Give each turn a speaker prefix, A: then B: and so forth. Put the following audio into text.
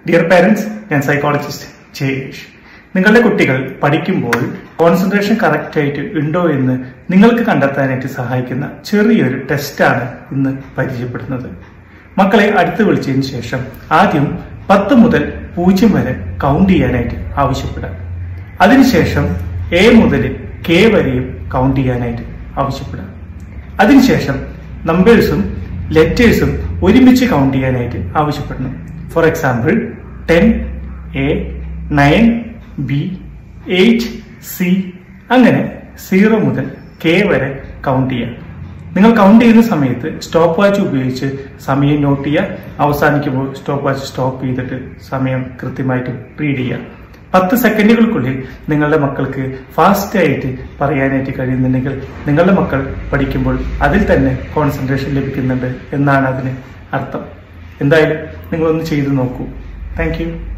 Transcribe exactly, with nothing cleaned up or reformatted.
A: Dear parents, ഞാൻ psychologist Jayesh. നിങ്ങളുടെ കുട്ടികൾ പഠിക്കുമ്പോൾ കോൺസെൻട്രേഷൻ കറക്റ്റ് ആയിട്ട് ഉണ്ടോ എന്ന് നിങ്ങൾക്ക് കണ്ടെത്താനായിട്ട് സഹായിക്കുന്ന ചെറിയൊരു ടെസ്റ്റാണ് ഇന്ന് പരിചയപ്പെടുന്നത്. മക്കളെ അടുത്ത് വിളിച്ചതിന് ശേഷം ആദ്യം പത്ത് മുതൽ പൂജ്യം വരെ കൗണ്ട് ചെയ്യാനായിട്ട് ആവശ്യപ്പെടാം. അതിനുശേഷം എ മുതൽ കെ വരെയും കൗണ്ട് ചെയ്യാനായിട്ട് ആവശ്യപ്പെടാം. അതിനുശേഷം നമ്പേഴ്സും ലെറ്റേഴ്സും ഒരുമിച്ച് കൗണ്ട് ചെയ്യാനായിട്ട് ആവശ്യപ്പെടണം. For example ten A, nine B, eight C, അങ്ങനെ സീറോ മുതൽ കെ വരെ കൗണ്ട് ചെയ്യാം. നിങ്ങൾ കൗണ്ട് ചെയ്യുന്ന സമയത്ത് സ്റ്റോപ്പ് വാച്ച് ഉപയോഗിച്ച് സമയം നോട്ട് ചെയ്യുക. അവസാനിക്കുമ്പോൾ സ്റ്റോപ്പ് വാച്ച് സ്റ്റോപ്പ് ചെയ്തിട്ട് സമയം കൃത്യമായിട്ട് റീഡ് ചെയ്യുക. പത്ത് സെക്കൻഡുകൾക്കുള്ളിൽ നിങ്ങളുടെ മക്കൾക്ക് ഫാസ്റ്റ് ആയിട്ട് പറയാനായിട്ട് കഴിയുന്നുണ്ടെങ്കിൽ നിങ്ങളുടെ മക്കൾ പഠിക്കുമ്പോൾ അതിൽ തന്നെ കോൺസെൻട്രേഷൻ ലഭിക്കുന്നുണ്ട് എന്നാണ് അതിന് അർത്ഥം. എന്തായാലും നിങ്ങളൊന്ന് ചെയ്തു നോക്കൂ. Thank U.